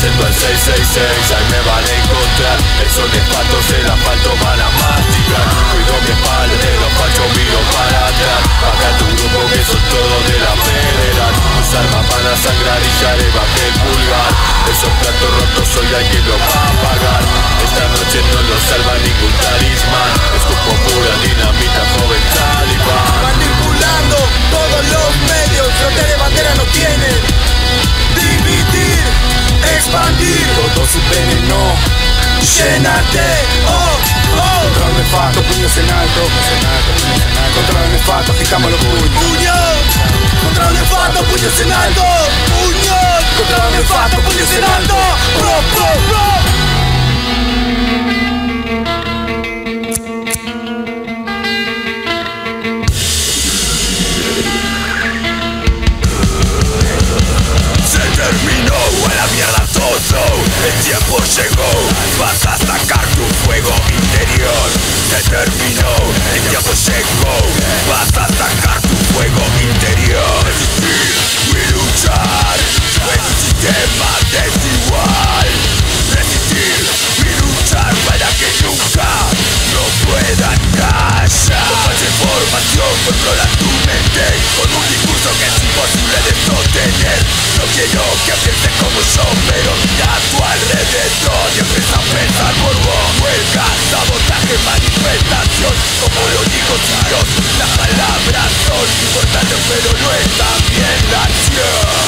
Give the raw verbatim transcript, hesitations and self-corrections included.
yendo al seis seis seis, ahí me van a encontrar. Esos nefatos del asfalto van a masticar. Cuido mi espalda, de los fachos miro para atrás. Baja tu grupo que son todos de la federal. Tus armas van a sangrar y ya le bajé el pulgar. Esos platos rotos hoy hay que los va a pagar. Esta noche no los salva ningún talismán. Escupo pura dinamita, joven talibán. Manipulando todos los medios, flote de bandera no tienen. Dividir, expandir, todo su veneno, llénate, oh, oh. Contra el nefasto, puños en alto. Contra el nefasto, agitamos los puños. Puños, contra el nefasto, puños en alto. Puños, contra el nefasto, puños en alto. Pro, pro, pro. Terminó a la mierda todo, el tiempo llegó, vas a sacar tu fuego interior. Se terminó, el tiempo llegó, vas a sacar tu fuego interior. Resistir y luchar, en un sistema desigual. Resistir y luchar para que nunca no puedan callar. Con falsa información controla tu mente, con un discurso que es imposible de sostener. No quiero que pienses como yo, pero mira a tu alrededor y empieza a pensar por vos. Huelga, sabotaje, manifestación, como lo dijo Dios. Las palabras son importantes, pero no es también la acción.